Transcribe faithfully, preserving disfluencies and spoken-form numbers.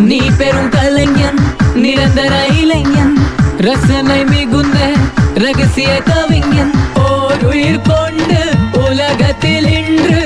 நீ பெரும் கலைஞன், நிரந்தர இளைஞன், ரசனை மிகுந்த ரகசிய கவிஞன். ஓர் உயிர் கொண்டு உலகத்தில் இன்று